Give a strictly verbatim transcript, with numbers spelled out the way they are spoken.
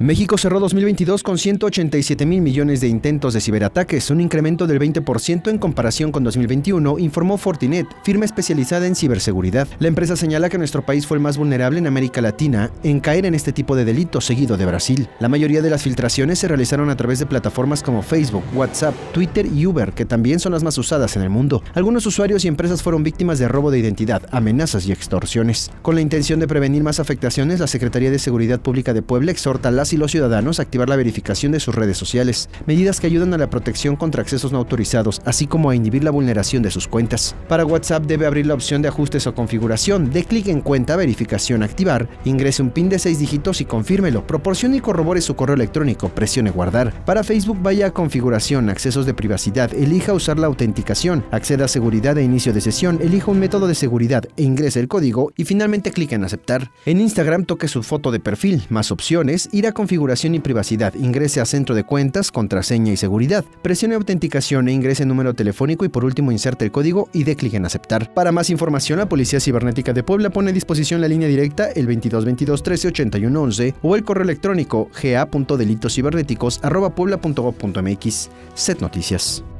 México cerró dos mil veintidós con ciento ochenta y siete mil millones de intentos de ciberataques, un incremento del veinte por ciento en comparación con dos mil veintiuno, informó Fortinet, firma especializada en ciberseguridad. La empresa señala que nuestro país fue el más vulnerable en América Latina en caer en este tipo de delitos, seguido de Brasil. La mayoría de las filtraciones se realizaron a través de plataformas como Facebook, WhatsApp, Twitter y Uber, que también son las más usadas en el mundo. Algunos usuarios y empresas fueron víctimas de robo de identidad, amenazas y extorsiones. Con la intención de prevenir más afectaciones, la Secretaría de Seguridad Pública de Puebla exhorta a las y los ciudadanos a activar la verificación de sus redes sociales, medidas que ayudan a la protección contra accesos no autorizados, así como a inhibir la vulneración de sus cuentas. Para WhatsApp debe abrir la opción de ajustes o configuración, dé clic en cuenta, verificación, activar, ingrese un PIN de seis dígitos y confírmelo, proporcione y corrobore su correo electrónico, presione guardar. Para Facebook vaya a configuración, accesos de privacidad, elija usar la autenticación, acceda a seguridad e inicio de sesión, elija un método de seguridad e ingrese el código y finalmente clique en aceptar. En Instagram toque su foto de perfil, más opciones, ir a configuración y privacidad, ingrese a centro de cuentas, contraseña y seguridad, presione autenticación e ingrese número telefónico y por último inserte el código y dé clic en aceptar. Para más información, la Policía Cibernética de Puebla pone a disposición la línea directa el veintidós veintidós trece ochenta y uno once o el correo electrónico ga punto delitos cibernéticos arroba puebla punto gob punto mx. C E T Noticias.